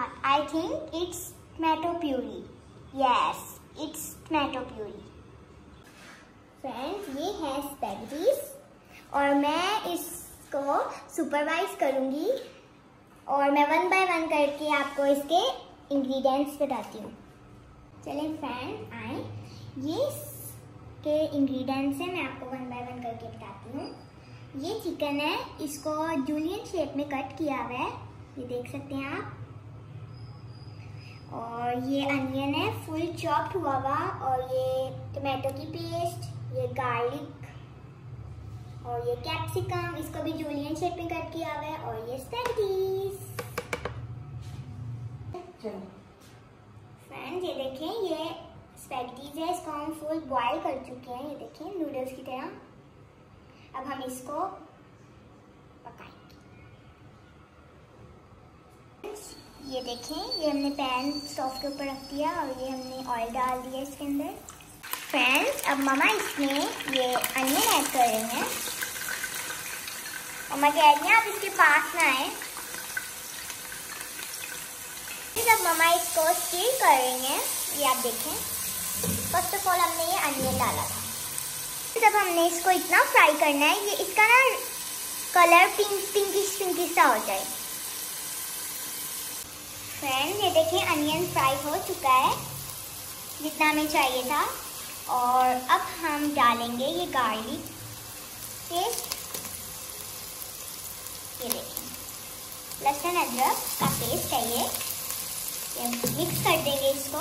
I think it's tomato puree. Yes, it's tomato puree. Friends, ये है spaghettis और मैं इसको सुपरवाइज करूंगी और मैं 1 बाय 1 करके आपको इसके इंग्रेडिएंट्स बताती हूँ। चलें फ्रेंड, आए, ये के इंग्रेडिएंट्स हैं, मैं आपको 1 बाय 1 करके बताती हूँ। ये चिकन है, इसको जूलियन शेप में कट किया हुआ है, ये देख सकते हैं आप। और ये अनियन है फुल चॉप्ड हुआ हुआ, और ये टमाटो की पेस्ट, ये गार्लिक और ये कैप्सिकम, इसको भी जूलियन शेप में कट किया हुआ है, और ये स्पैगेटीज। फ्रेंड्स, ये देखें, ये स्पैगेटीज है, इसको हम फुल बॉईल कर चुके हैं, ये देखें नूडल्स की तरह। अब हम इसको पकाएंगे। ये देखें, ये हमने पैन स्टोव के ऊपर रख दिया और ये हमने ऑयल डाल दिया इसके अंदर। फ्रेंड्स, अब मम्मा इसमें ये अनियन ऐड कर रही हैं। मम्मा कह रही हैं आप इसके पास ना आए। अब मम्मा इसको स्टीर कर रही हैं, ये आप देखें। फर्स्ट ऑफ ऑल हमने ये अनियन डाला था, जब हमने इसको इतना फ्राई करना है ये इसका ना कलर पिंकिश सा हो जाए। फ्रेंड्स, ये देखिए अनियन फ्राई हो चुका है जितना हमें चाहिए था। और अब हम डालेंगे ये गार्लिक पेस्ट, ये देखिए लहसुन अदरक का पेस्ट है ये मिक्स कर देंगे इसको।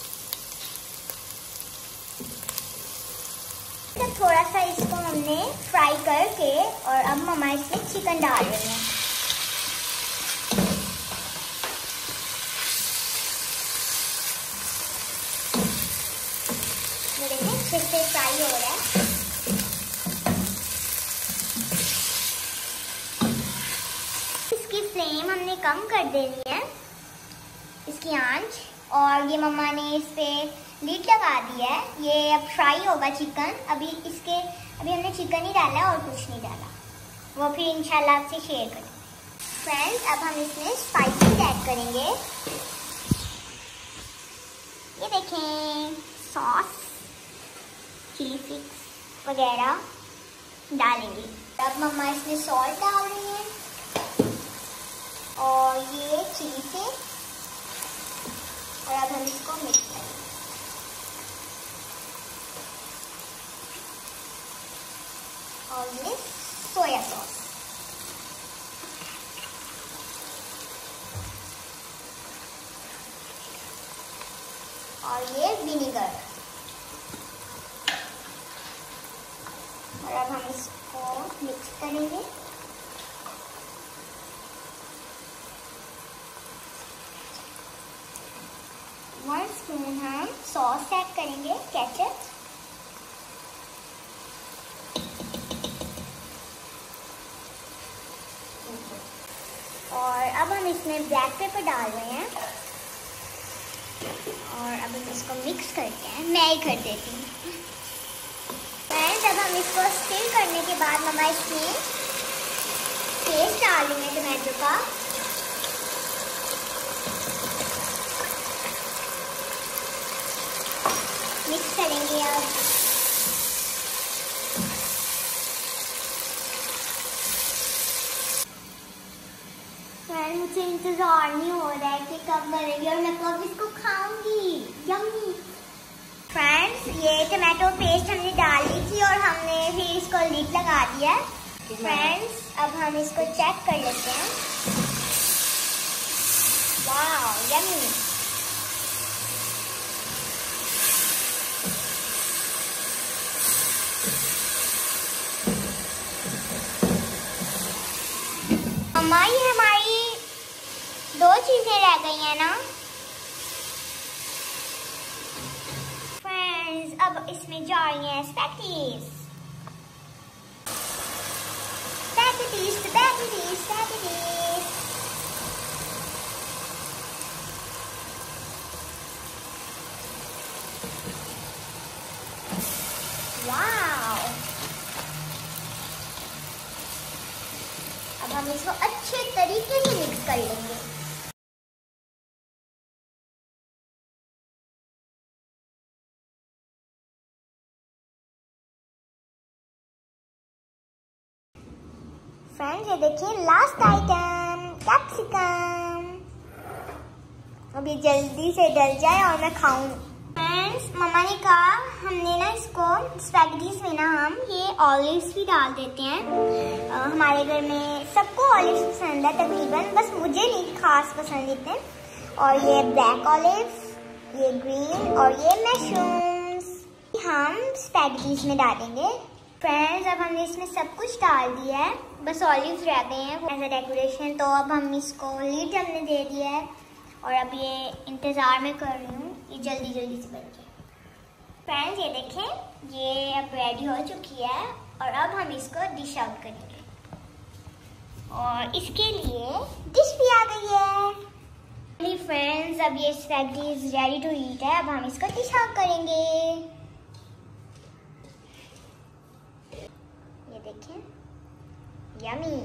थोड़ा सा इसको हमने फ्राई करके और अब मम्मा इसमें चिकन डाल रही हैं। ये देखिए अच्छे से फ्राई हो रहा है। इसकी फ्लेम हमने कम कर देनी है, इसकी आंच, और ये मम्मा ने इस पे लीड लगा दिया है। ये अब फ्राई होगा चिकन। अभी हमने चिकन ही डाला है और कुछ नहीं डाला, वो फिर इंशाल्लाह आपसे शेयर करेंगे। फ्रेंड्स, अब हम इसमें स्पाइसेस ऐड करेंगे। ये देखें सॉस, चिली फ्लेक्स वगैरह डालेंगे। अब मम्मा इसमें सॉल्ट डाल रही हैं और ये चिली फ्लेक्स, और अब हम इसको मिक्स करेंगे। और ये सोया सॉस, और ये विनेगर, और अब हम इसको मिक्स करेंगे। वन स्पून हम सॉस ऐड करेंगे, केचप, और अब हम इसमें ब्लैक पेपर डाल रहे हैं, और अब हम इसको मिक्स करते हैं। मैं ही कर देती हूँ। फ्रेंड्स, अब हम इसको स्टिर करने के बाद मम्मा इसमें पेस्ट डाल रही है टमाटो का। मिक्स करेंगे अब। मुझे इंतजार नहीं हो रहा है कि कब बनेगी और मैं कब इसको खाऊंगी। यम्मी। फ्रेंड्स, ये टमाटो पेस्ट हमने डाल दी थी और हमने फिर इसको लीड लगा दिया है। फ्रेंड्स, अब हम इसको चेक कर लेते हैं। वाह, यम्मी। मम्मा, ये हमारी 2 चीजें रह गई हैं ना। फ्रेंड्स, अब इसमें जा रही हैं स्पैगेटीज। वाह, अब हम इसको अच्छे तरीके से मिक्स कर लेंगे। फ्रेंड्स ये देखिए लास्ट आइटम कैप्सिकम। अब ये जल्दी से डल जाए और मैं खाऊं। फ्रेंड्स मम्मा ने कहा हमने ना इसको स्पैगेटीज में ना हम ये ऑलिव्स भी डाल देते हैं। हमारे घर में सबको ऑलिव्स पसंद है तकरीबन, बस मुझे नहीं खास पसंद इतने। और ये ब्लैक ऑलिव्स, ये ग्रीन और ये मशरूम्स हम स्पैगेटीज में डालेंगे। फ्रेंड्स अब हमने इसमें सब कुछ डाल दिया है, बस ऑलिव्स रह गए हैं एज अ डेकोरेशन। तो अब हम इसको लीड हमने दे दिया है और अब ये इंतज़ार में कर रही हूँ ये जल्दी जल्दी से बन जाए। फ्रेंड्स ये देखें ये अब रेडी हो चुकी है और अब हम इसको डिश आउट करेंगे। और इसके लिए डिश भी आ गई है। फ्रेंड्स अब ये स्पैगेटीज रेडी टू ईट है। अब हम इसको डिश आउट करेंगे। ये देखें यमी।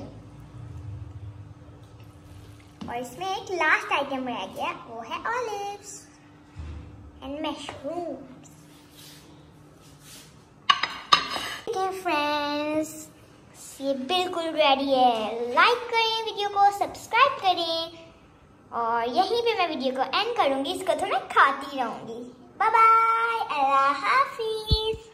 और इसमें एक लास्ट आइटम रह गया, वो है ऑलिव्स एंड मशरूम्स। फ्रेंड्स ये बिल्कुल रेडी है। लाइक करें, वीडियो को सब्सक्राइब करें और यहीं पे मैं वीडियो को एंड करूंगी। इसको थोड़ा खाती रहूंगी। बाय बाय, अल्लाह हाफिज।